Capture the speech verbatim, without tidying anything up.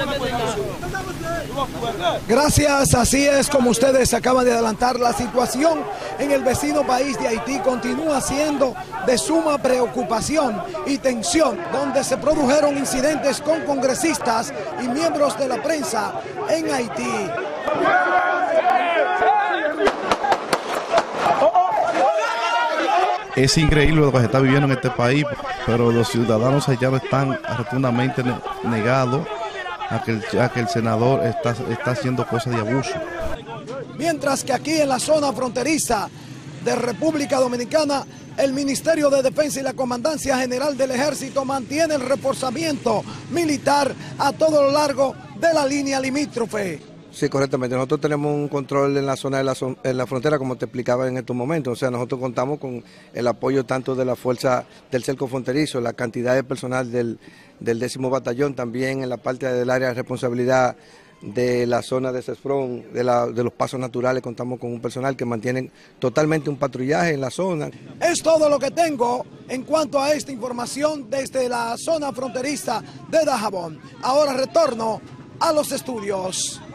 Gracias, así es como ustedes acaban de adelantar. La situación en el vecino país de Haití continúa siendo de suma preocupación y tensión, donde se produjeron incidentes con congresistas y miembros de la prensa en Haití. Es increíble lo que se está viviendo en este país, pero los ciudadanos allá están rotundamente negados a que, el, a que el senador está, está haciendo cosas de abuso. Mientras que aquí en la zona fronteriza de República Dominicana, el Ministerio de Defensa y la Comandancia General del Ejército mantiene el reforzamiento militar a todo lo largo de la línea limítrofe. Sí, correctamente. Nosotros tenemos un control en la zona de la, en la frontera, como te explicaba en estos momentos. O sea, nosotros contamos con el apoyo tanto de la fuerza del cerco fronterizo, la cantidad de personal del, del décimo batallón, también en la parte del área de responsabilidad de la zona de Cesfrón, de, la, de los pasos naturales, contamos con un personal que mantiene totalmente un patrullaje en la zona. Es todo lo que tengo en cuanto a esta información desde la zona fronteriza de Dajabón. Ahora retorno a los estudios.